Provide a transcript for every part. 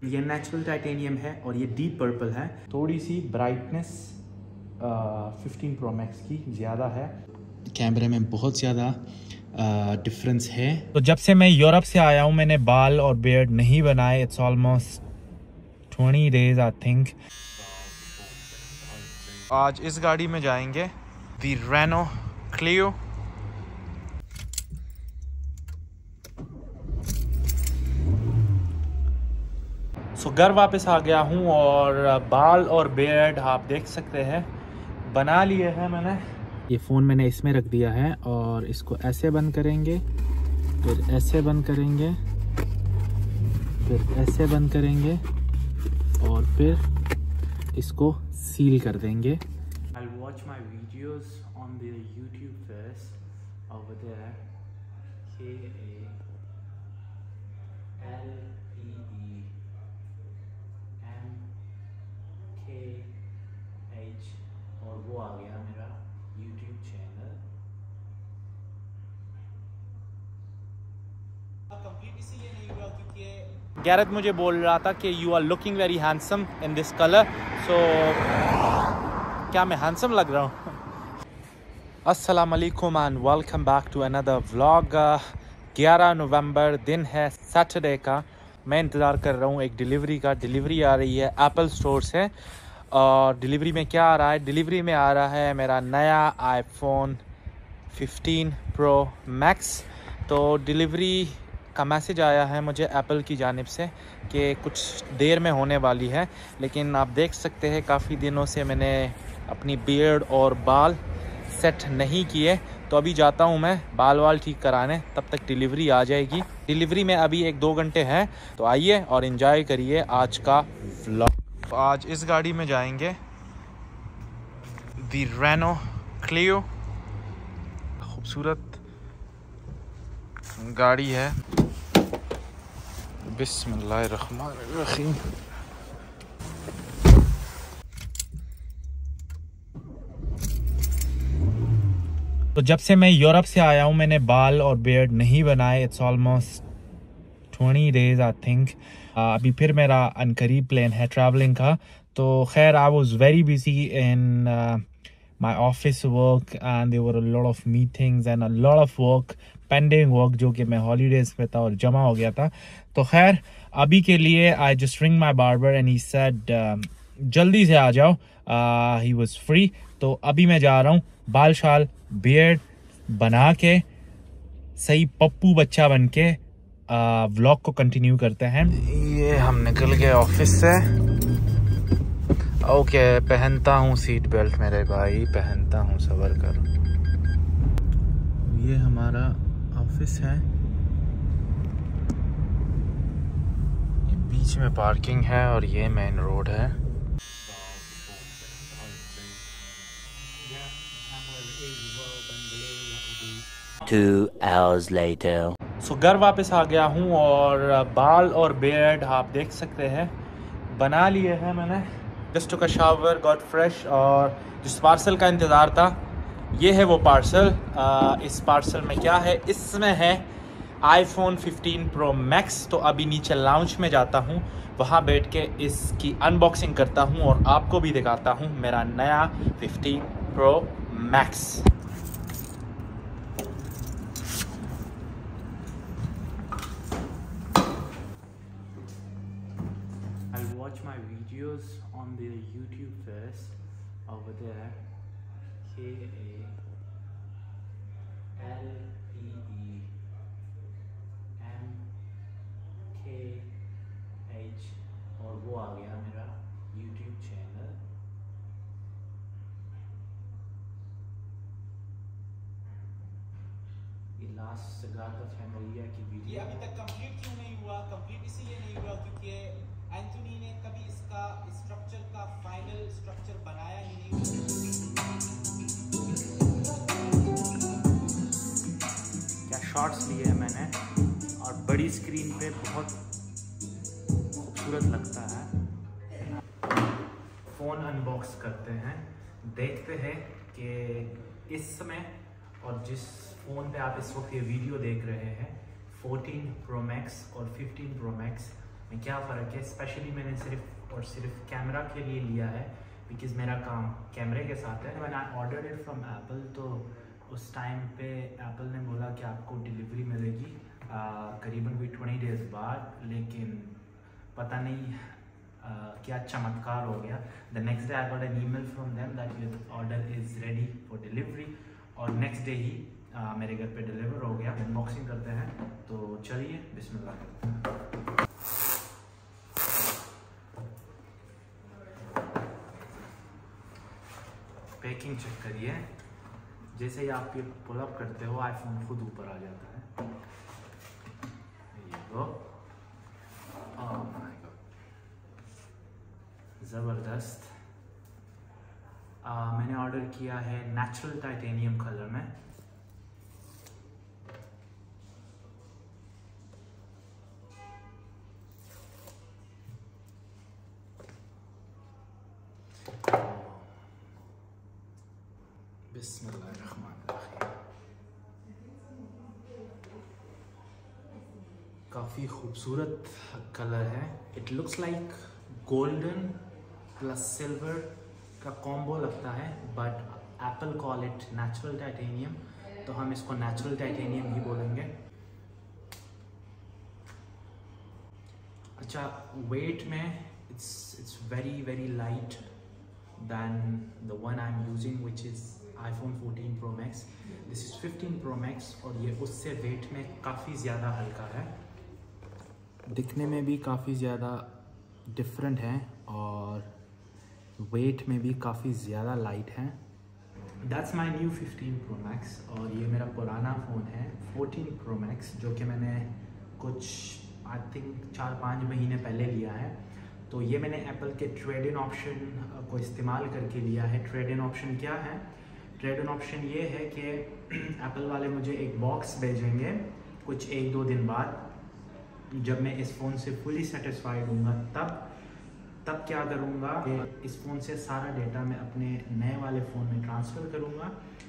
ये natural titanium है और ये डीप पर्पल है। थोड़ी सी ब्राइटनेस 15 प्रो मैक्स की ज़्यादा है। कैमरे में बहुत ज़्यादा डिफरेंस है। तो जब से मैं यूरोप से आया हूँ मैंने बाल और बियर्ड नहीं बनाए। It's almost 20 days I think. आज इस गाड़ी में जाएंगे, दी रेनो क्लियो। सो घर वापस आ गया हूँ और बाल और बियर्ड आप देख सकते हैं बना लिए हैं मैंने। ये फ़ोन मैंने इसमें रख दिया है और इसको ऐसे बंद करेंगे, फिर ऐसे बंद करेंगे, फिर ऐसे बंद करेंगे और फिर इसको सील कर देंगे। I'll watch my videos on the YouTube first over there. KALEMKH और वो आ गया मेरा YouTube चैनल। कंप्लीट इसीलिए नहीं हुआ क्योंकि गैरत मुझे बोल रहा था कि you are looking very handsome in this colour. So क्या मैं हैंडसम लग रहा हूँ? अस्सलाम वालेकुम and welcome back to another vlog. 11 नवंबर दिन है, सैटरडे का। मैं इंतज़ार कर रहा हूँ एक डिलीवरी का। डिलीवरी आ रही है एप्पल स्टोर से और डिलीवरी में क्या आ रहा है? डिलीवरी में आ रहा है मेरा नया आईफोन 15 प्रो मैक्स। तो डिलीवरी का मैसेज आया है मुझे एप्पल की जानिब से कि कुछ देर में होने वाली है। लेकिन आप देख सकते हैं काफ़ी दिनों से मैंने अपनी बियर्ड और बाल सेट नहीं किए, तो अभी जाता हूँ मैं बाल वाल ठीक कराने, तब तक डिलीवरी आ जाएगी। डिलीवरी में अभी 1-2 घंटे हैं, तो आइए और एंजॉय करिए आज का व्लॉग। तो आज इस गाड़ी में जाएंगे, दी रेनो क्लियो। खूबसूरत गाड़ी है। बिस्मिल्लाहिर्रहमानिर्रहीम। तो जब से मैं यूरोप से आया हूँ मैंने बाल और बियर्ड नहीं बनाए। It's almost 20 days I think. अभी फिर मेरा अनकरीब प्लान है ट्रैवलिंग का। तो खैर I was very busy in my office work and there were a lot of meetings and a lot of work, pending work, जो कि मैं हॉलीडेज पे था और जमा हो गया था। तो खैर अभी के लिए I just ring my barber and he said जल्दी से आ जाओ। He was free. तो अभी मैं जा रहा हूँ बाल शाल बियर्ड बना के सही पप्पू बच्चा बन के व्लॉग को कंटिन्यू करते हैं। ये हम निकल गए ऑफिस से। ओके, पहनता हूँ सीट बेल्ट मेरे भाई, पहनता हूँ, सबर करो। ये हमारा ऑफिस है, ये बीच में पार्किंग है और ये मेन रोड है। Two hours later. सो घर वापस आ गया हूँ और बाल और बियर्ड आप देख सकते हैं बना लिए हैं मैंने। Just took a shower, got fresh और जिस पार्सल का इंतज़ार था ये है वो पार्सल। इस पार्सल में क्या है? इसमें है आईफोन 15 प्रो मैक्स। तो अभी नीचे लाउंज में जाता हूँ, वहाँ बैठ के इसकी अनबॉक्सिंग करता हूँ और आपको भी दिखाता हूँ मेरा नया 15 pro max. I'll watch my videos on the YouTube first over there. KALEMKH और वो आ गया मेरा YouTube चैनल। ये लास्ट सगार का फैमिलिया की वीडियो। ये अभी तक कंप्लीट क्यों नहीं हुआ? कंप्लीट इसीलिए नहीं हुआ क्योंकि एंथोनी ने कभी इसका स्ट्रक्चर का फाइनल स्ट्रक्चर बनाया ही नहीं। क्या शॉट्स लिए हैं मैंने और बड़ी स्क्रीन पे बहुत खूबसूरत लगता है। फ़ोन अनबॉक्स करते हैं, देखते हैं कि इस समय और जिस फ़ोन पे आप इस वक्त ये वीडियो देख रहे हैं 14 प्रो मैक्स और 15 प्रो मैक्स में क्या फ़र्क है। स्पेशली मैंने सिर्फ और सिर्फ कैमरा के लिए लिया है, बिकॉज़ मेरा काम कैमरे के साथ है। मैंने ऑर्डर इट फ्रॉम एप्पल, तो उस टाइम पे एप्पल ने बोला कि आपको डिलीवरी मिलेगी करीबन कोई 20 डेज़ बाद, लेकिन पता नहीं क्या चमत्कार हो गया। The next day I got an email from them that your order is ready for delivery, और नेक्स्ट डे ही मेरे घर पे डिलीवर हो गया। अनबॉक्सिंग करते हैं, तो चलिए बिस्मिल्लाह करते हैं। पैकिंग चेक करिए, जैसे ही आप ये पुल अप करते हो आईफोन खुद ऊपर आ जाता है। ये तो ओह माय गॉड, ज़बरदस्त। मैंने ऑर्डर किया है नेचुरल टाइटेनियम कलर में। बिस्मिल्लाहिर्रहमानिर्रहीम। काफ़ी खूबसूरत कलर है। It looks like golden plus silver का कॉम्बो लगता है, but Apple call it natural titanium, तो हम इसको नेचुरल टाइटेनियम ही बोलेंगे। अच्छा, वेट में it's very very light than the one I'm using, which is iPhone 14 Pro Max. This is 15 Pro Max, और ये उससे वेट में काफ़ी ज़्यादा हल्का है, दिखने में भी काफ़ी ज़्यादा डिफरेंट है, और वेट में भी काफ़ी ज़्यादा लाइट है। That's my new 15 Pro Max, और ये मेरा पुराना फ़ोन है 14 Pro Max, जो कि मैंने कुछ आई थिंक 4-5 महीने पहले लिया है। तो ये मैंने एप्पल के ट्रेड इन ऑप्शन को इस्तेमाल करके लिया है। ट्रेड इन ऑप्शन क्या है? ट्रेड इन ऑप्शन ये है कि एप्पल वाले मुझे एक बॉक्स भेजेंगे कुछ 1-2 दिन बाद। जब मैं इस फ़ोन से फुली सेटिस्फाइड हूँगा तब क्या करूँगा, इस फ़ोन से सारा डेटा मैं अपने नए वाले फ़ोन में ट्रांसफ़र करूँगा,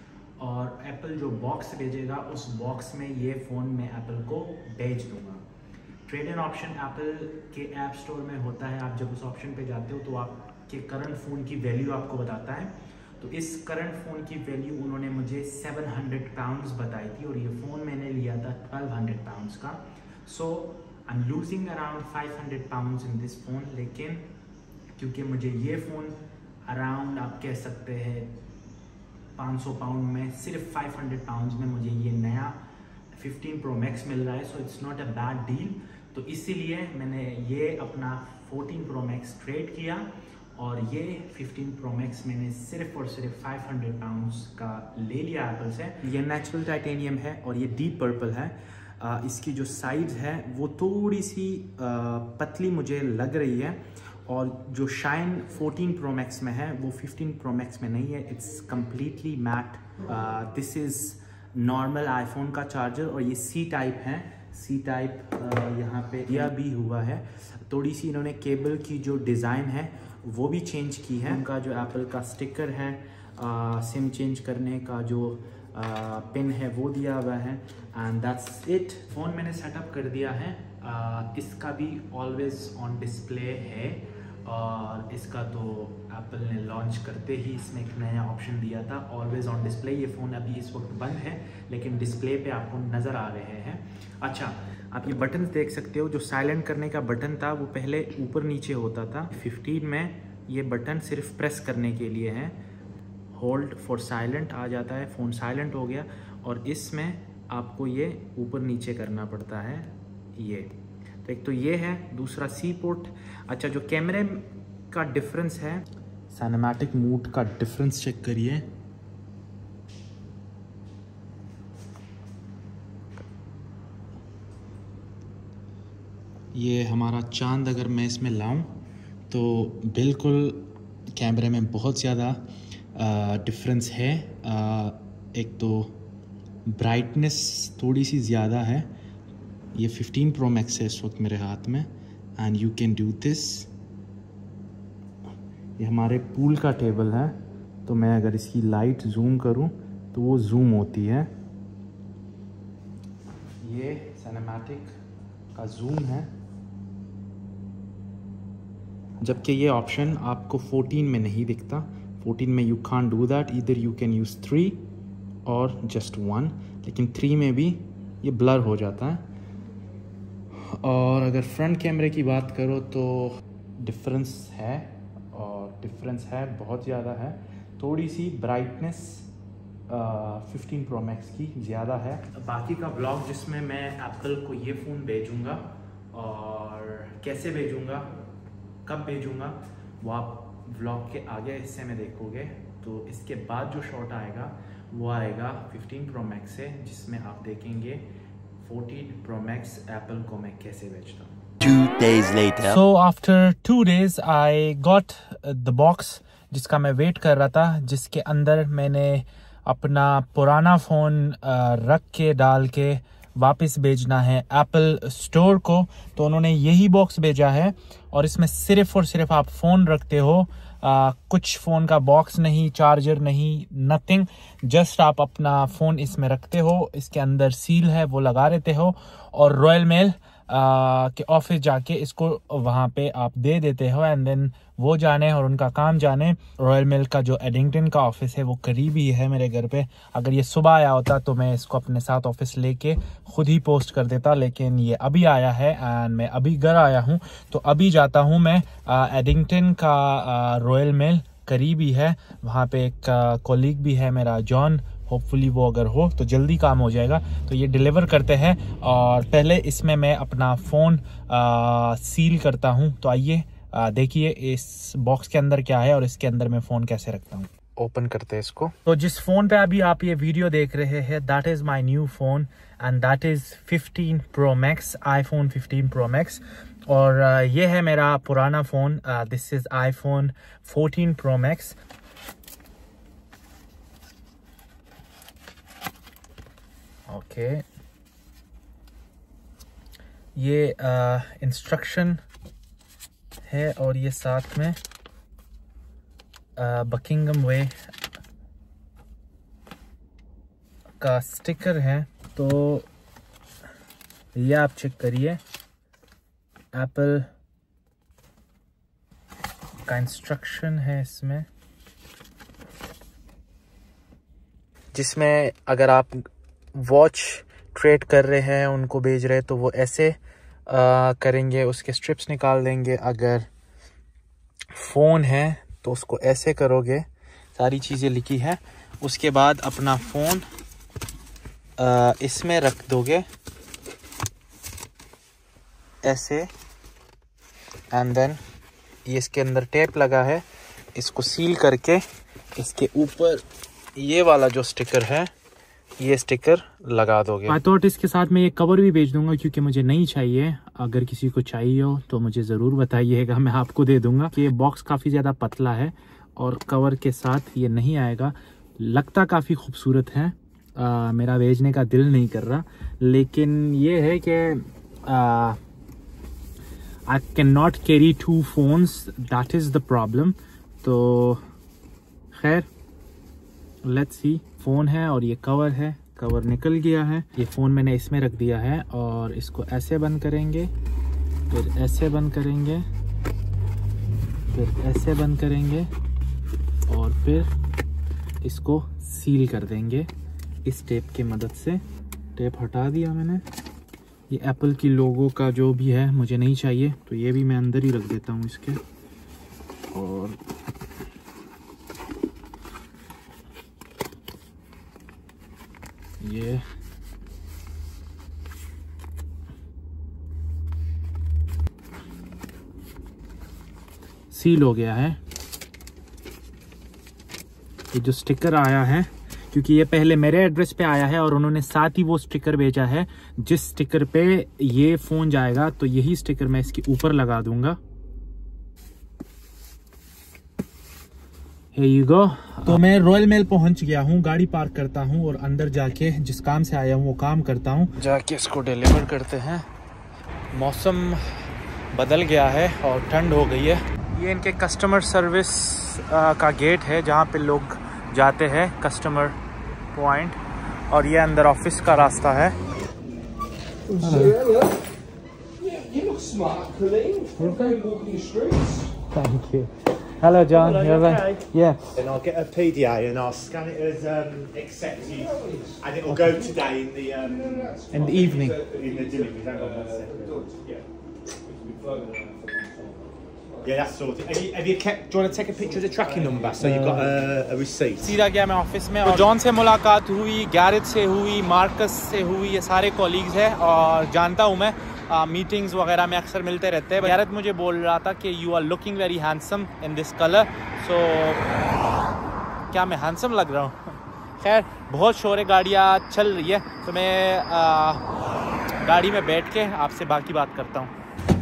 और एप्पल जो बॉक्स भेजेगा उस बॉक्स में ये फ़ोन मैं एप्पल को भेज दूँगा। ट्रेड इन ऑप्शन एप्पल के ऐप स्टोर में होता है। आप जब उस ऑप्शन पे जाते हो तो आपके करंट फ़ोन की वैल्यू आपको बताता है। तो इस करंट फ़ोन की वैल्यू उन्होंने मुझे 700 पाउंड्स बताई थी, और ये फ़ोन मैंने लिया था 1200 पाउंड्स का। So I am losing around 500 pounds in this phone, लेकिन क्योंकि मुझे ये फ़ोन अराउंड आप कह सकते हैं 500 पाउंड में, सिर्फ 500 पाउंड्स में मुझे ये नया 15 Pro Max मिल रहा है। So it's not a bad deal. तो इसीलिए मैंने ये अपना 14 Pro Max ट्रेड किया, और ये 15 Pro Max मैंने सिर्फ और सिर्फ 500 पाउंड्स का ले लिया एप्पल से। ये नेचुरल टाइटेनियम है और ये डीप पर्पल है। इसकी जो साइज है वो थोड़ी सी पतली मुझे लग रही है, और जो शाइन 14 Pro Max में है वो 15 Pro Max में नहीं है। It's completely matte. This is normal iPhone का चार्जर, और ये सी टाइप है। सी टाइप यहाँ पे दिया भी हुआ है। थोड़ी सी इन्होंने केबल की जो डिज़ाइन है वो भी चेंज की है। उनका जो एप्पल का स्टिकर है, सिम चेंज करने का जो पिन है वो दिया हुआ है, एंड दैट्स इट। फ़ोन मैंने सेटअप कर दिया है। इसका भी ऑलवेज़ ऑन डिस्प्ले है, और इसका तो एप्पल ने लॉन्च करते ही इसमें एक नया ऑप्शन दिया था, ऑलवेज़ ऑन डिस्प्ले। ये फ़ोन अभी इस वक्त बंद है, लेकिन डिस्प्ले पे आपको नज़र आ रहे हैं। अच्छा, आप ये बटन देख सकते हो। जो साइलेंट करने का बटन था वो पहले ऊपर नीचे होता था। 15 में ये बटन सिर्फ प्रेस करने के लिए है। होल्ड फॉर साइलेंट आ जाता है, फ़ोन साइलेंट हो गया। और इसमें आपको ये ऊपर नीचे करना पड़ता है। ये तो एक तो ये है, दूसरा सी पोर्ट। अच्छा, जो कैमरे का डिफरेंस है, सिनेमैटिक मोड का डिफरेंस चेक करिए। ये हमारा चांद अगर मैं इसमें लाऊं तो बिल्कुल कैमरे में बहुत ज़्यादा डिफरेंस है। एक तो ब्राइटनेस थोड़ी सी ज़्यादा है। ये 15 Pro Max है इस वक्त मेरे हाथ में, and you can do this. ये हमारे पूल का टेबल है, तो मैं अगर इसकी लाइट जूम करूं तो वो जूम होती है। ये सिनेमैटिक का जूम है, जबकि ये ऑप्शन आपको 14 में नहीं दिखता। 14 में you can't do that, either you can use 3 और जस्ट 1, लेकिन 3 में भी ये ब्लर हो जाता है। और अगर फ्रंट कैमरे की बात करो तो डिफरेंस है, और डिफरेंस है बहुत ज़्यादा है। थोड़ी सी ब्राइटनेस 15 Pro Max की ज़्यादा है। बाकी का ब्लॉग जिसमें मैं एप्पल को ये फ़ोन भेजूँगा और कैसे भेजूँगा, कब भेजूँगा, वो आप व्लॉग के आगे हिस्से में देखोगे। तो इसके बाद जो शॉट आएगा वो आएगा 15 Pro Max से, जिसमें आप देखेंगे 14 Pro Max एप्पल को मैं कैसे बेचता हूँ। 2 days later. So after 2 days I got the box जिसका मैं वेट कर रहा था, जिसके अंदर मैंने अपना पुराना फ़ोन रख के डाल के वापस भेजना है एप्पल स्टोर को। तो उन्होंने यही बॉक्स भेजा है और इसमें सिर्फ़ और सिर्फ आप फ़ोन रखते हो, कुछ फ़ोन का बॉक्स नहीं, चार्जर नहीं, नथिंग, जस्ट आप अपना फ़ोन इसमें रखते हो। इसके अंदर सील है वो लगा देते हो और रॉयल मेल के ऑफिस जाके इसको वहाँ पे आप दे देते हो, एंड देन वो जाने और उनका काम जाने। रॉयल मेल का जो एडिंगटन का ऑफिस है वो करीब ही है मेरे घर पे। अगर ये सुबह आया होता तो मैं इसको अपने साथ ऑफिस लेके खुद ही पोस्ट कर देता, लेकिन ये अभी आया है एंड मैं अभी घर आया हूँ। तो अभी जाता हूँ मैं एडिंगटन का रॉयल मेल करीब ही है, वहाँ पे एक कॉलीग भी है मेरा जॉन, होपफुली वो अगर हो तो जल्दी काम हो जाएगा। तो ये डिलीवर करते हैं और पहले इसमें मैं अपना फ़ोन सील करता हूँ। तो आइए देखिए इस बॉक्स के अंदर क्या है और इसके अंदर मैं फ़ोन कैसे रखता हूँ। ओपन करते हैं इसको। तो जिस फ़ोन पे अभी आप ये वीडियो देख रहे हैं, that is my new phone and that is 15 Pro Max, iPhone 15 Pro Max। और ये है मेरा पुराना phone, this is iPhone 14 Pro Max। Okay, ये इंस्ट्रक्शन है और ये साथ में बकिंगम वे का स्टिकर है। तो ये आप चेक करिए, एप्पल का इंस्ट्रक्शन है इसमें, जिसमें अगर आप वॉच ट्रेड कर रहे हैं, उनको भेज रहे हैं, तो वो ऐसे करेंगे, उसके स्ट्रिप्स निकाल देंगे। अगर फ़ोन है तो उसको ऐसे करोगे, सारी चीज़ें लिखी है। उसके बाद अपना फ़ोन इसमें रख दोगे ऐसे, एंड देन ये इसके अंदर टेप लगा है, इसको सील करके इसके ऊपर ये वाला जो स्टिकर है, ये स्टिकर लगा दोगे। आई थॉट इसके साथ मैं ये कवर भी भेज दूंगा, क्योंकि मुझे नहीं चाहिए। अगर किसी को चाहिए हो तो मुझे ज़रूर बताइएगा, मैं आपको दे दूंगा। कि ये बॉक्स काफ़ी ज़्यादा पतला है और कवर के साथ ये नहीं आएगा। लगता काफ़ी खूबसूरत है, मेरा भेजने का दिल नहीं कर रहा, लेकिन ये है कि I can not carry 2 phones, that is the problem. तो खैर लेट्स सी। फ़ोन है और ये कवर है, कवर निकल गया है। ये फ़ोन मैंने इसमें रख दिया है और इसको ऐसे बंद करेंगे, फिर ऐसे बंद करेंगे, फिर ऐसे बंद करेंगे और फिर इसको सील कर देंगे इस टेप की मदद से। टेप हटा दिया मैंने। ये एप्पल की लोगो का जो भी है मुझे नहीं चाहिए, तो ये भी मैं अंदर ही रख देता हूँ इसके। और ये सील हो गया है। ये जो स्टिकर आया है, क्योंकि ये पहले मेरे एड्रेस पे आया है और उन्होंने साथ ही वो स्टिकर भेजा है जिस स्टिकर पे ये फ़ोन जाएगा, तो यही स्टिकर मैं इसके ऊपर लगा दूंगा। Here you go। तो मैं रॉयल मेल पहुंच गया हूँ, गाड़ी पार्क करता हूँ और अंदर जाके जिस काम से आया हूँ वो काम करता हूँ। जाके इसको डिलीवर करते हैं। मौसम बदल गया है और ठंड हो गई है। ये इनके कस्टमर सर्विस का गेट है जहाँ पे लोग जाते हैं, कस्टमर पॉइंट, और ये अंदर ऑफिस का रास्ता है। Thank you. Hello, John. Hello, You're okay? right. Yeah. And I'll get a PDA and I'll scan it as accepted, and it will go today in the evening. in the delivery. Hang on 1 second. Yeah, that's sorted. Have you kept? Do you want to take a picture of the tracking number so you've got a receipt? सीधा गया मैं office में और John से मुलाकात हुई, Gareth से हुई, मार्कस से हुई, ये सारे कॉलीग्स हैं और जानता हूँ मैं मीटिंग्स वगैरह में अक्सर मिलते रहते हैं। गैरेथ मुझे बोल रहा था कि you are looking very handsome in this colour, so क्या मैं हैंडसम लग रहा हूँ? खैर बहुत शोर है, गाड़ियाँ चल रही है, तो मैं गाड़ी में बैठ के आपसे बाकी बात करता हूँ।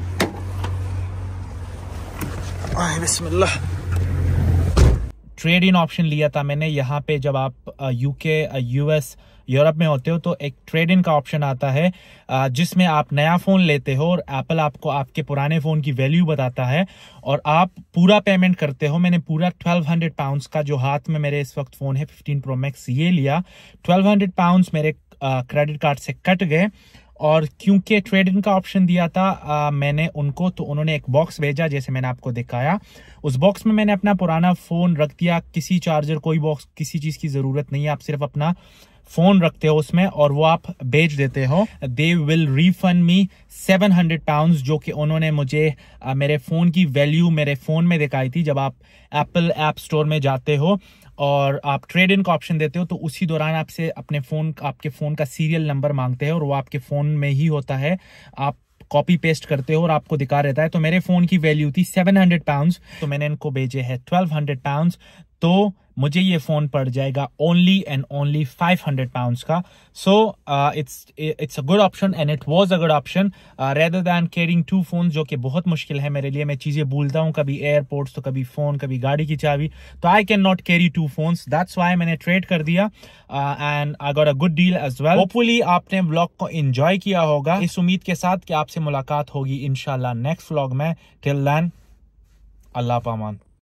बिस्मिल्लाह। ट्रेड इन ऑप्शन लिया था मैंने यहाँ पे। जब आप यूके, यूएस, यूरोप में होते हो तो एक ट्रेड इन का ऑप्शन आता है जिसमें आप नया फ़ोन लेते हो और एप्पल आपको आपके पुराने फ़ोन की वैल्यू बताता है और आप पूरा पेमेंट करते हो। मैंने पूरा 1200 पाउंड्स का, जो हाथ में मेरे इस वक्त फ़ोन है 15 प्रो मैक्स, ये लिया। 1200 पाउंड्स मेरे क्रेडिट कार्ड से कट गए और क्योंकि ट्रेड इन का ऑप्शन दिया था मैंने उनको, तो उन्होंने एक बॉक्स भेजा जैसे मैंने आपको दिखाया। उस बॉक्स में मैंने अपना पुराना फ़ोन रख दिया। किसी चार्जर, कोई बॉक्स, किसी चीज़ की ज़रूरत नहीं है। आप सिर्फ अपना फ़ोन रखते हो उसमें और वो आप बेच देते हो। They will refund me 700 pounds, जो कि उन्होंने मुझे मेरे फ़ोन की वैल्यू मेरे फ़ोन में दिखाई थी। जब आप एप्पल ऐप स्टोर में जाते हो और आप ट्रेड इन का ऑप्शन देते हो तो उसी दौरान आपसे अपने आपके फ़ोन का सीरियल नंबर मांगते हैं और वो आपके फ़ोन में ही होता है। आप कॉपी पेस्ट करते हो और आपको दिखा रहता है। तो मेरे फ़ोन की वैल्यू थी 700 पाउंड्स, तो मैंने इनको भेजे है 1200 पाउंड्स, तो मुझे ये फ़ोन पड़ जाएगा ओनली एंड ओनली 500 पाउंड्स का। So it's a good option and it was a good option rather than carrying 2 phone, जो कि बहुत मुश्किल है मेरे लिए। मैं चीज़ें भूलता हूँ, कभी एयरपोर्ट्स तो कभी फ़ोन, कभी गाड़ी की चाबी, तो I can not carry 2 phones. That's why मैंने ट्रेड कर दिया and I got a good deal as well. Hopefully आपने व्लॉग को एंजॉय किया होगा, इस उम्मीद के साथ कि आपसे मुलाकात होगी इंशाल्लाह नेक्स्ट व्लॉग में। टिल देन, अल्लाह पामान।